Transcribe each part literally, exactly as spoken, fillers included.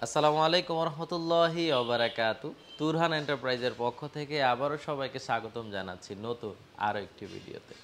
আসসালামু আলাইকুম রহমতুল্লাহি ওবারাকাতু। তুরহান এন্টারপ্রাইজের পক্ষ থেকে আবারও সবাইকে স্বাগতম জানাচ্ছি নতুন আরও একটি ভিডিওতে।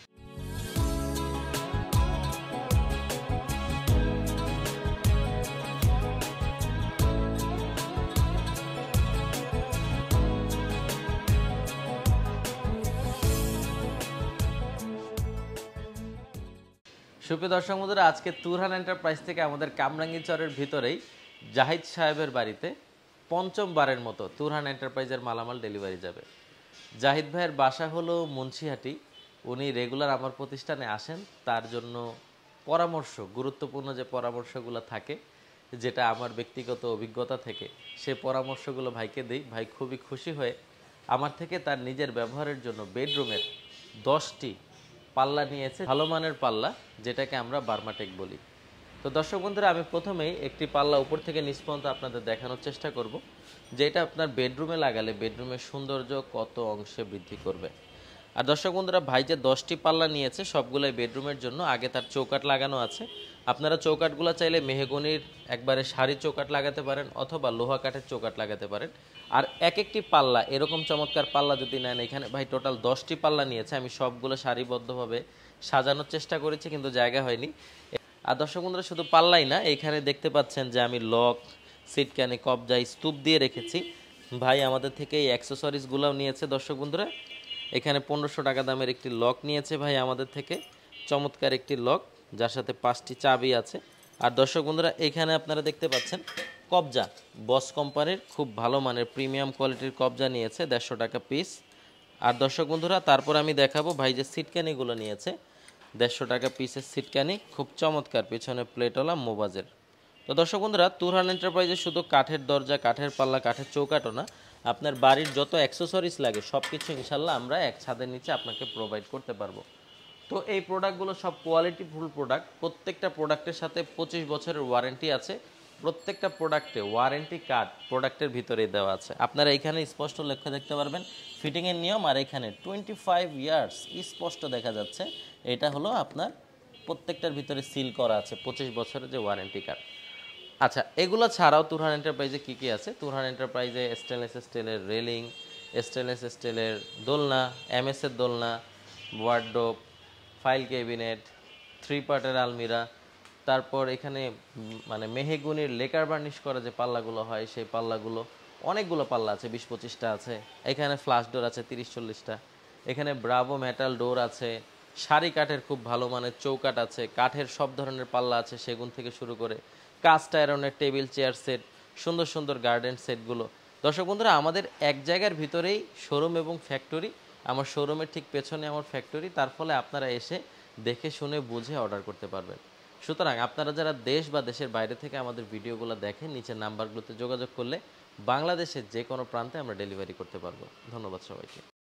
সুপ্রিয় দর্শক বন্ধুরা, আজকে তুরহান এন্টারপ্রাইজ থেকে আমাদের কামরাঙ্গীচরের ভিতরেই জাহিদ সাহেবের বাড়িতে পঞ্চমবারের মতো তুরহান এন্টারপ্রাইজের মালামাল ডেলিভারি যাবে। জাহিদ ভাইয়ের বাসা হলো মুন্সিহাটি। উনি রেগুলার আমার প্রতিষ্ঠানে আসেন, তার জন্য পরামর্শ, গুরুত্বপূর্ণ যে পরামর্শগুলো থাকে, যেটা আমার ব্যক্তিগত অভিজ্ঞতা থেকে সে পরামর্শগুলো ভাইকে দিই। ভাই খুবই খুশি হয়ে আমার থেকে তার নিজের ব্যবহারের জন্য বেডরুমের দশটি পাল্লা নিয়েছে, ভালো মানের পাল্লা, যেটাকে আমরা বার্মাটেক বলি। তো দর্শক বন্ধুরা, আমি প্রথমেই একটি পাল্লা উপর থেকে নিচ পর্যন্ত আপনাদের দেখানোর চেষ্টা করব, যেটা আপনার বেডরুমে লাগালে বেডরুমের সৌন্দর্য কত অংশে বৃদ্ধি করবে। আর দর্শক বন্ধুরা, ভাই যে দশটি পাল্লা নিয়েছে সবগুলোই বেডরুমের জন্য। আগে তার চৌকাট লাগানো আছে। আপনারা চৌকাটগুলো চাইলে মেহগনির একবারে সারি চৌকাট লাগাতে পারেন অথবা লোহা কাঠের চৌকাট লাগাতে পারেন। আর এক একটি পাল্লা এরকম চমৎকার পাল্লা যদি নেন, এখানে ভাই টোটাল দশটি পাল্লা নিয়েছে। আমি সবগুলো সারিবদ্ধভাবে সাজানোর চেষ্টা করেছি, কিন্তু জায়গা হয়নি। আর দর্শক বন্ধুরা, শুধু পাল্লাই না, এখানে দেখতে পাচ্ছেন যে আমি লক, সিটকানি, কবজা, স্তূপ দিয়ে রেখেছি। ভাই আমাদের থেকে এই অ্যাক্সেসরিজগুলোও নিয়েছে। দর্শক বন্ধুরা, এখানে পনেরোশো টাকা দামের একটি লক নিয়েছে ভাই আমাদের থেকে, চমৎকার একটি লক যার সাথে পাঁচটি চাবি আছে। আর দর্শক বন্ধুরা, এখানে আপনারা দেখতে পাচ্ছেন কবজা, বস কোম্পানির খুব ভালো মানের প্রিমিয়াম কোয়ালিটির কবজা নিয়েছে, দেড়শো টাকা পিস। আর দর্শক বন্ধুরা, তারপর আমি দেখাবো ভাই যে সিটকানিগুলো নিয়েছে, দেড়শো টাকা পিসের সিটকানি, খুব চমৎকার, পিছনে প্লেটওয়ালা মোবাজের। তো দর্শক বন্ধুরা, তুরহান এন্টারপ্রাইজে শুধু কাঠের দরজা, কাঠের পাল্লা, কাঠের চৌকাঠও না, আপনার বাড়ির যত অ্যাক্সেসরিজ লাগে সব কিছু ইনশাল্লাহ আমরা এক ছাদের নিচে আপনাকে প্রোভাইড করতে পারবো। তো এই প্রোডাক্টগুলো সব কোয়ালিটিফুল প্রোডাক্ট। প্রত্যেকটা প্রোডাক্টের সাথে পঁচিশ বছরের ওয়ারেন্টি আছে। প্রত্যেকটা প্রোডাক্টে ওয়ারেন্টি কার্ড প্রোডাক্টের ভিতরেই দেওয়া আছে। আপনারা এখানে স্পষ্ট লেখা দেখতে পারবেন ফিটিংয়ের নিয়ম, আর এখানে টোয়েন্টি ফাইভ ইয়ার্স স্পষ্ট দেখা যাচ্ছে। এটা হলো আপনার প্রত্যেকটার ভিতরে সিল করা আছে পঁচিশ বছরের যে ওয়ারেন্টি কার্ড। আচ্ছা, এগুলো ছাড়াও তুরহান এন্টারপ্রাইজে কী কী আছে? তুরহান এন্টারপ্রাইজে স্টেনলেস স্টিলের রেলিং, স্টেনলেস স্টিলের দোলনা, এমএসের দোলনা, ওয়ার্ডরোব, ফাইল ক্যাবিনেট, থ্রি পার্টের আলমিরা, তারপর এখানে মানে মেহগনির লেকার বার্নিশ করা যে পাল্লাগুলো হয় সেই পাল্লাগুলো, অনেকগুলো পাল্লা আছে, বিশ পঁচিশটা আছে। এখানে ফ্লাশ ডোর আছে তিরিশ চল্লিশটা। এখানে ব্রাভো মেটাল ডোর আছে, সারি কাঠের খুব ভালো মানের চৌকাট আছে, কাঠের সব ধরনের পাল্লা আছে, সেগুন থেকে শুরু করে কাস্ট আয়রনের টেবিল চেয়ার সেট, সুন্দর সুন্দর গার্ডেন সেটগুলো। দর্শক বন্ধুরা, আমাদের এক জায়গার ভিতরেই শোরুম এবং ফ্যাক্টরি। আমার শোরুমের ঠিক পেছনে আমার ফ্যাক্টরি, তার ফলে আপনারা এসে দেখে শুনে বুঝে অর্ডার করতে পারবেন। সুতরাং আপনারা যারা দেশ বা দেশের বাইরে থেকে আমাদের ভিডিওগুলো দেখেন, নিচের নাম্বারগুলোতে যোগাযোগ করলে বাংলাদেশের যে কোনো প্রান্তে আমরা ডেলিভারি করতে পারবো। ধন্যবাদ সবাইকে।